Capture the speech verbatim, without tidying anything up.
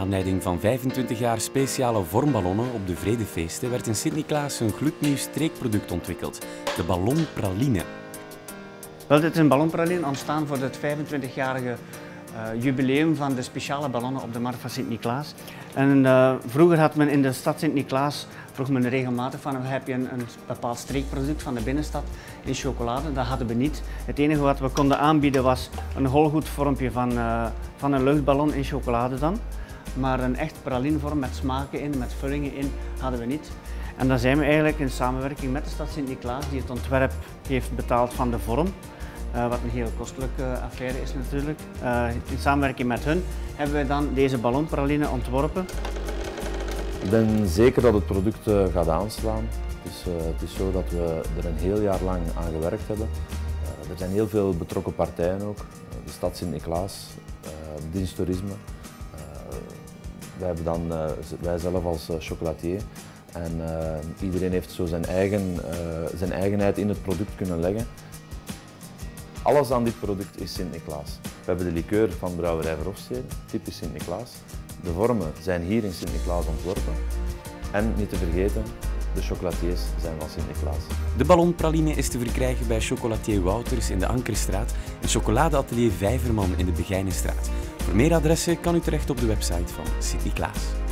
Naar aanleiding van vijfentwintig jaar speciale vormballonnen op de Vredefeesten werd in Sint-Niklaas een gloednieuw streekproduct ontwikkeld, de ballonpraline. Wel, dit is een ballonpraline ontstaan voor het vijfentwintigjarige uh, jubileum van de speciale ballonnen op de markt van Sint-Niklaas. En uh, vroeger had men in de stad Sint-Niklaas, vroeg men regelmatig van, heb je een, een bepaald streekproduct van de binnenstad in chocolade? Dat hadden we niet. Het enige wat we konden aanbieden was een holgoedvormpje van, uh, van een luchtballon in chocolade dan. Maar een echt pralinevorm met smaken in, met vullingen in, hadden we niet. En dan zijn we eigenlijk in samenwerking met de stad Sint-Niklaas, die het ontwerp heeft betaald van de vorm. Uh, wat een heel kostelijke uh, affaire is natuurlijk. Uh, in samenwerking met hun hebben wij dan deze ballonpraline ontworpen. Ik ben zeker dat het product uh, gaat aanslaan. Het is, uh, het is zo dat we er een heel jaar lang aan gewerkt hebben. Uh, er zijn heel veel betrokken partijen ook. Uh, de stad Sint-Niklaas, uh, diensttoerisme. Uh, wij, hebben dan, uh, wij zelf als uh, chocolatier. En uh, iedereen heeft zo zijn, eigen, uh, zijn eigenheid in het product kunnen leggen. Alles aan dit product is Sint-Niklaas. We hebben de liqueur van Brouwerij Verhofstede, typisch Sint-Niklaas. De vormen zijn hier in Sint-Niklaas ontworpen. En niet te vergeten, de chocolatiers zijn van Sint-Niklaas. De ballonpraline is te verkrijgen bij chocolatier Wouters in de Ankerstraat en chocoladeatelier Vijverman in de Begijnenstraat. Voor meer adressen kan u terecht op de website van Sint-Niklaas.